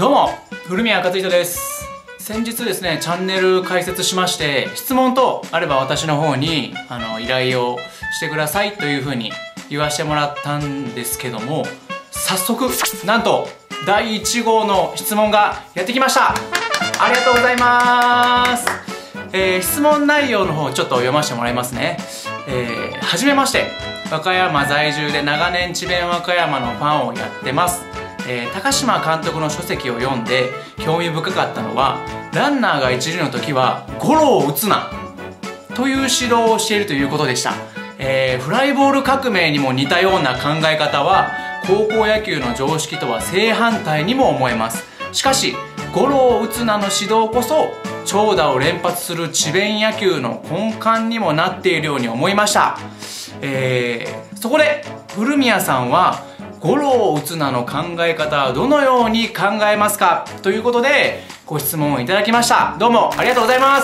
どうも、古宮克人です。先日ですね、チャンネル開設しまして、質問等あれば私の方に依頼をしてくださいというふうに言わせてもらったんですけども、早速なんと第1号の質問がやってきました。ありがとうございます。質問内容の方ちょっと読ませてもらいますね。はじめまして、和歌山在住で長年智弁和歌山のファンをやってます。高島監督の書籍を読んで興味深かったのは、ランナーが一塁の時はゴロを打つなという指導をしているということでした。フライボール革命にも似たような考え方は高校野球の常識とは正反対にも思えます。しかしゴロを打つなの指導こそ長打を連発する智弁野球の根幹にもなっているように思いました。そこで古宮さんはゴロを打つなの考え方はどのように考えますかということでご質問をいただきました。どうもありがとうございます。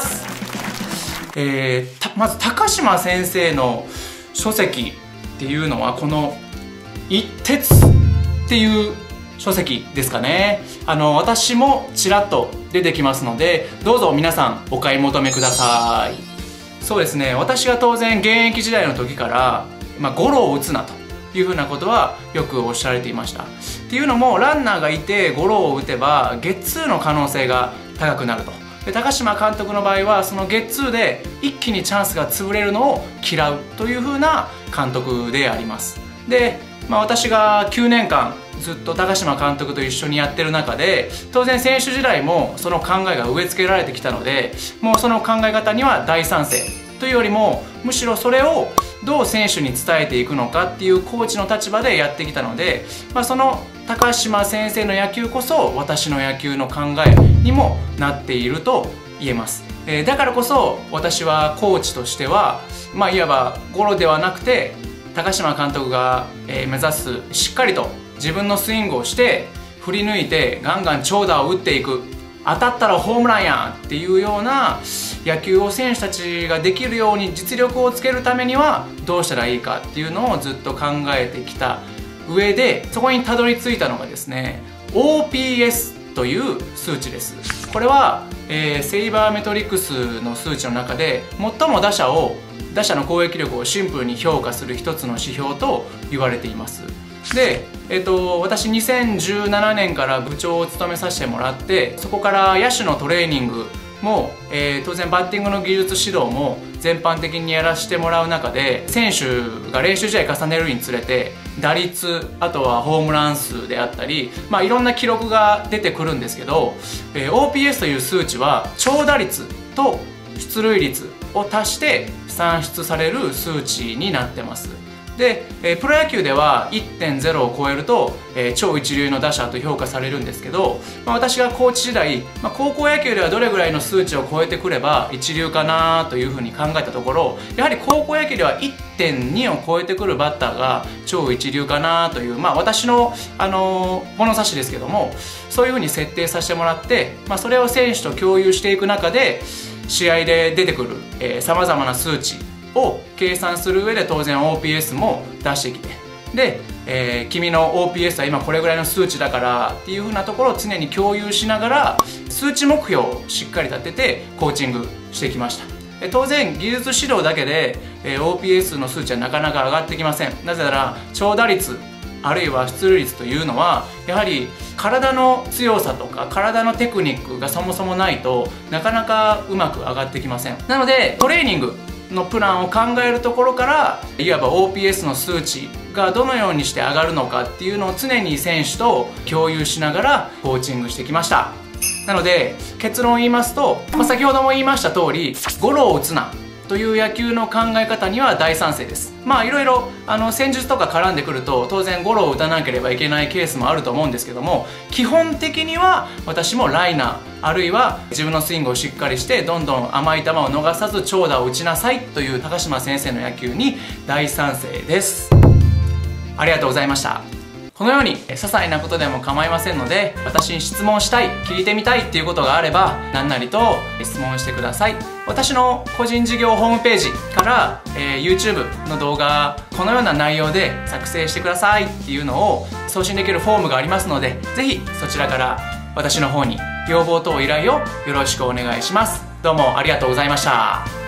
まず高島先生の書籍っていうのはこの一徹っていう書籍ですかね。私もちらっと出てきますので、どうぞ皆さんお買い求めください。そうですね、私が当然現役時代の時から、ゴロを打つなというふうなことはよくおっしゃられていました。っていうのも、ランナーがいてゴロを打てばゲッツーの可能性が高くなると。で、高島監督の場合はそのゲッツーで一気にチャンスが潰れるのを嫌うというふうな監督であります。で、私が9年間ずっと高島監督と一緒にやってる中で、当然選手時代もその考えが植え付けられてきたので、もうその考え方には大賛成というよりも、むしろそれをどう選手に伝えていくのかっていうコーチの立場でやってきたので、その高島先生の野球こそ私の野球の考えにもなっていると言えます。だからこそ私はコーチとしては、いわばゴロではなくて高島監督が目指すしっかりと自分のスイングをして振り抜いてガンガン長打を打っていく、当たったらホームランやんっていうような野球を選手たちができるように実力をつけるためにはどうしたらいいかっていうのをずっと考えてきた上で、そこにたどり着いたのがですね、 OPS という数値です。これは、セイバーメトリックスの数値の中で最も打者の攻撃力をシンプルに評価する一つの指標と言われています。で、私2017年から部長を務めさせてもらって、そこから野手のトレーニングも、当然バッティングの技術指導も全般的にやらせてもらう中で、選手が練習試合重ねるにつれて打率、あとはホームラン数であったり、いろんな記録が出てくるんですけど、OPS という数値は長打率と出塁率を足して算出される数値になってます。で、プロ野球では 1.0 を超えると、超一流の打者と評価されるんですけど、私がコーチ時代、高校野球ではどれぐらいの数値を超えてくれば一流かなというふうに考えたところ、やはり高校野球では 1.2 を超えてくるバッターが超一流かなという、私の、物差しですけども、そういうふうに設定させてもらって、それを選手と共有していく中で試合で出てくるさまざまな数値を計算する上で当然 OPS も出してきて、で、君の OPS は今これぐらいの数値だからっていうふうなところを常に共有しながら数値目標をしっかり立ててコーチングしてきました。当然技術指導だけで OPS の数値はなかなか上がってきません。なぜなら長打率あるいは出塁率というのはやはり体の強さとか体のテクニックがそもそもないとなかなかうまく上がってきません。なのでトレーニングのプランを考えるところから、いわば OPS の数値がどのようにして上がるのかっていうのを常に選手と共有しながらコーチングしてきました。なので結論を言いますと、先ほども言いました通り、ゴロを打つなという野球の考え方には大賛成です。いろいろ戦術とか絡んでくると当然ゴロを打たなければいけないケースもあると思うんですけども、基本的には私もライナーあるいは自分のスイングをしっかりしてどんどん甘い球を逃さず長打を打ちなさいという高島先生の野球に大賛成です。ありがとうございました。このように些細なことでも構いませんので、私に質問したい、聞いてみたいっていうことがあれば何なりと質問してください。私の個人事業ホームページから、YouTube の動画このような内容で作成してくださいっていうのを送信できるフォームがありますので、ぜひそちらから私の方に要望等依頼をよろしくお願いします。どうもありがとうございました。